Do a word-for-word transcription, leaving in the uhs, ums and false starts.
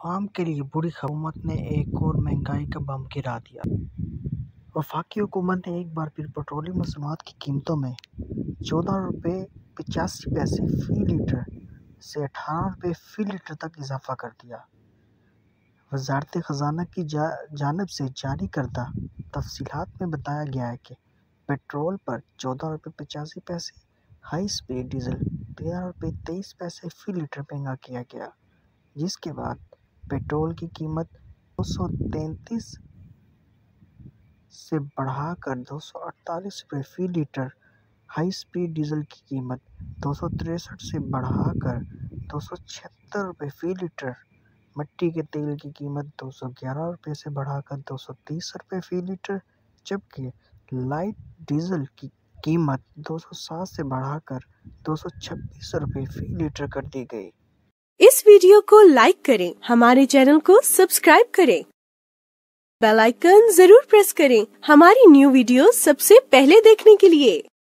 आवाम के लिए बुरी खबर, हुकूमत ने एक और महंगाई का बम गिरा दिया। वफाकी हुकूमत ने एक बार फिर पेट्रोलियम मसनूआत की कीमतों में चौदह रुपये पचासी पैसे फी लीटर से अठारह रुपये फी लीटर तक इजाफा कर दिया। वज़ारत ख़ज़ाना की जा, जानिब से जारी करदा तफसीलात में बताया गया है कि पेट्रोल पर चौदह रुपये पचासी पैसे, हाई स्पीड डीजल तेरह रुपये तेईस पैसे फी लीटर महंगा किया गया, जिसके बाद पेट्रोल की कीमत दो सौ तैंतीस से बढ़ाकर दो सौ अड़तालीस रुपये फी लीटर, हाई स्पीड डीजल की कीमत दो सौ तिरसठ से बढ़ाकर दो सौ छिहत्तर रुपये फी लीटर, मिट्टी के तेल की कीमत दो सौ ग्यारह रुपये से बढ़ाकर दो सौ तीस रुपये फी लीटर, जबकि लाइट डीजल की कीमत दो सौ सात से बढ़ाकर दो सौ छब्बीस रुपये फी लीटर कर दी गई। इस वीडियो को लाइक करें, हमारे चैनल को सब्सक्राइब करें, बेल आइकन जरूर प्रेस करें हमारी न्यू वीडियो सबसे पहले देखने के लिए।